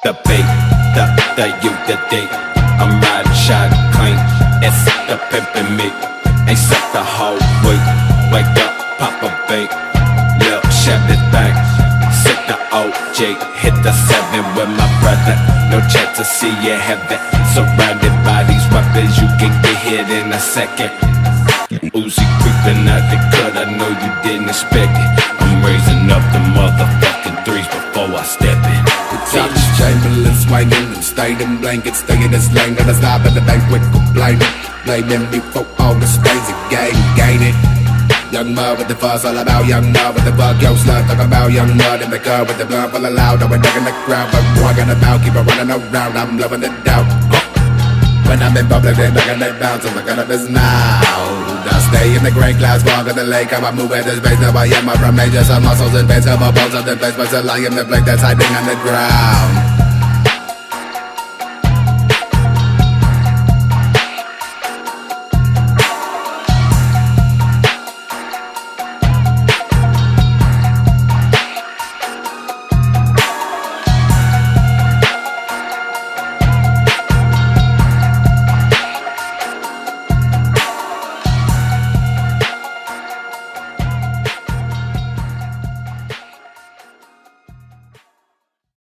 the beat, the you, the D. I'm riding shot clean, it's the pimpin' me. Ain't suck the whole week. Wake up, pop a beat, lil' Chevy thing. Sit the OG, hit the 7 with my brother. No chance to see you heaven. Surrounded by these weapons, you can get hit in a second. Uzi creeping out the cut, I know you didn't expect it. I'm raising up the motherfucking threes before I step in. Josh Chamberlain swinging and staying blankets, staying this lane, gonna stop at the banquet complaining. Blaming me for all the stains of gaining. Young mud with the fuss, all about young mud with the fuck, yo slut, talk about young mud in the car with the blunt full of loud, I'm in the crowd, but walking about, keep it running around, I'm loving the doubt. When I'm in public, they making they bounce, I'm looking at this now. I stay in the gray clouds, walk in the lake, I'm moving this space, now I am my from major, some muscles and veins, some bones of the place, but still I am the blade that's hiding on the ground.